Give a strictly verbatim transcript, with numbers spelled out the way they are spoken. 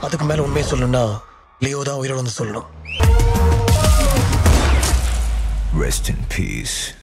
அதுக்கு மேல உண்மையை சொல்லணும்னா லியோ தான் உயிரோட வந்து சொல்லணும். Rest in peace.